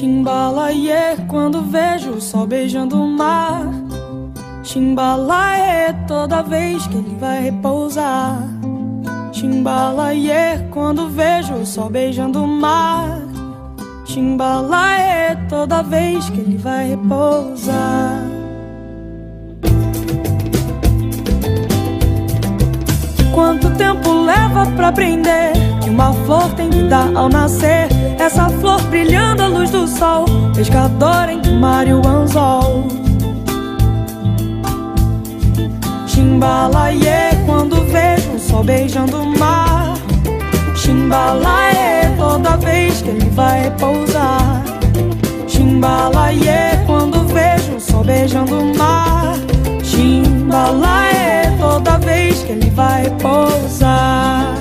Chimbalaie, quando vejo o sol beijando o mar. Chimbalaie, toda vez que ele vai repousar. Chimbalaie, quando vejo o sol beijando o mar. Chimbalaie, toda vez que ele vai repousar. Quanto tempo leva pra aprender que uma flor tem vida ao nascer? Essa flor brilhando à luz do sol, pescador entre o mar e o anzol. Chimbalaie, quando vejo o sol beijando o mar. Chimbalaie, toda vez que ele vai repousar. Chimbalaie, quando vejo o sol beijando o mar. Chimbalaie, toda vez que ele vai repousar.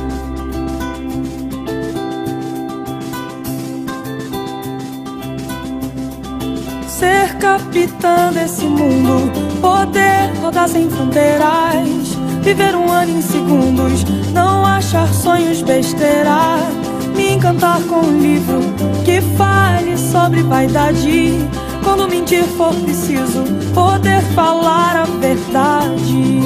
Ser capitã desse mundo, poder rodar sem fronteiras, viver um ano em segundos, não achar sonhos besteira. Me encantar com um livro que fale sobre vaidade. Quando mentir for preciso, poder falar a verdade.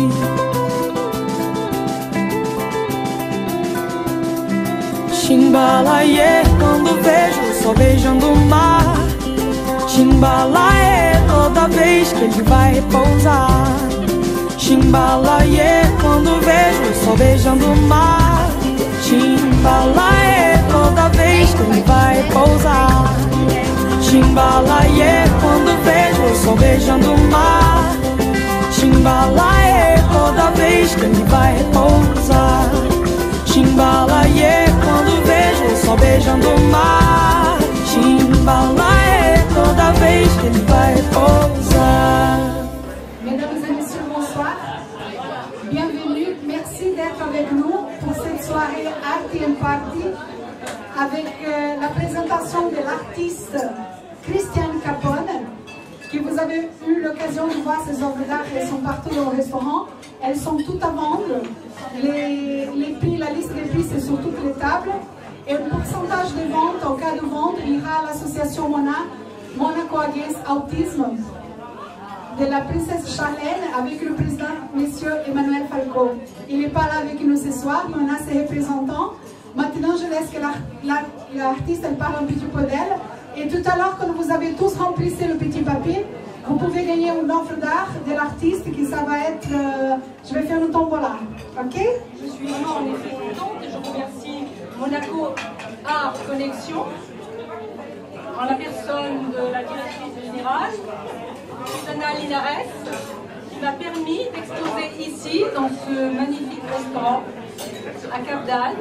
Chimbalaie, quando vejo o sol beijando o mar. Chimbalaie, toda vez que ele vai repousar. Chimbalaie, quando vejo o sol beijando o mar. Chimbalaie, toda vez que ele vai repousar. Chimbalaie, quando vejo o sol beijando o mar. Chimbalaie, toda vez que ele vai repousar. Chimbalaie, quando vejo o sol beijando o mar. Chimbalaie, toda vez que ele vai repousar. Mesdames et messieurs, bonsoir. Bienvenue, merci d'être avec nous pour cette soirée Art and Party avec la présentation de l'artiste Christiane Capone, que vous avez eu l'occasion de voir ces œuvres d'art. Elles sont partout au restaurant, elles sont toutes à vendre. Les prix, la liste des prix, c'est sur toutes les tables. Et le pourcentage des ventes, en cas de vente, ira à l'association Monaco Against Autisme de la princesse Charlène avec le président monsieur Emmanuel Falco. Il n'est pas là avec nous ce soir, mais on a ses représentants. Maintenant, je laisse que l'artiste elle parle un petit peu d'elle. Et tout à l'heure, quand vous avez tous rempli le petit papier, vous pouvez gagner une offre d'art de l'artiste qui ça va être... je vais faire une tombola, ok? Je suis vraiment en effet contente et je remercie Monaco Art Connexion en la personne de la directrice générale, Susanna Linares, qui m'a permis d'exposer ici, dans ce magnifique restaurant à Cap d'Agde.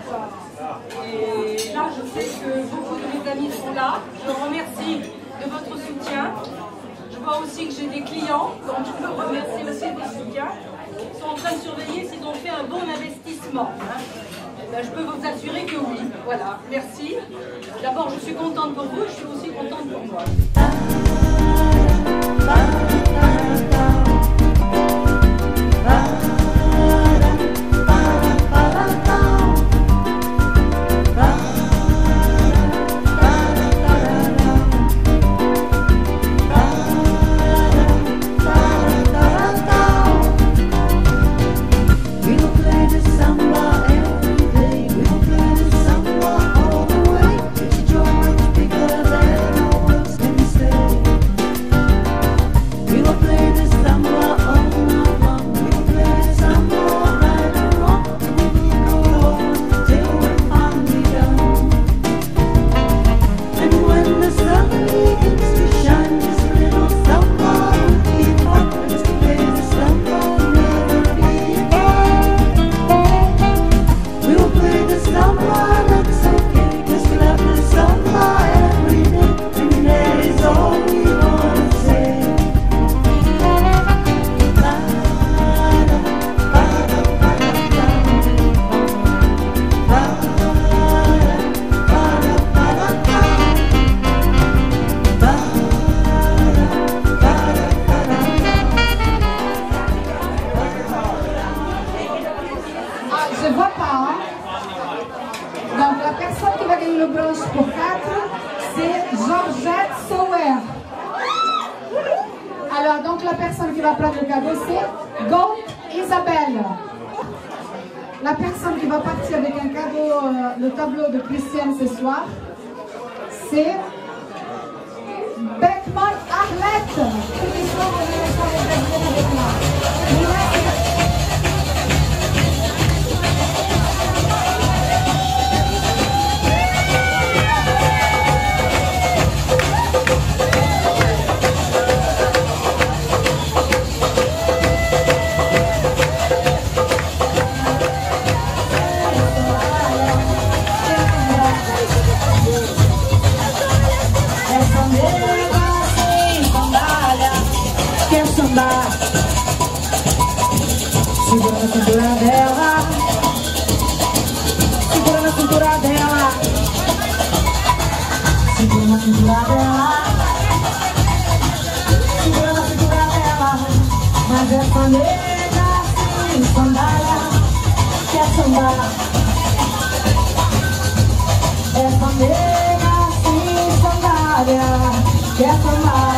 Et là, je sais que beaucoup de mes amis sont là. Je remercie de votre soutien. Je vois aussi que j'ai des clients, donc je peux remercier aussi des soutiens. Ils sont en train de surveiller s'ils ont fait un bon investissement. Ben, je peux vous assurer que oui. Voilà, merci. D'abord, je suis contente pour vous, je suis aussi contente pour moi. We Alors, donc la personne qui va prendre le cadeau, c'est Gold Isabelle. La personne qui va partir avec un cadeau, le tableau de Christiane ce soir, c'est Beckman Arlette. Segura na cintura dela, segura na cintura dela, segura na cintura dela, segura na cintura dela. Mas essa nega sem sandália quer sambar. Essa nega sem sandália quer sambar.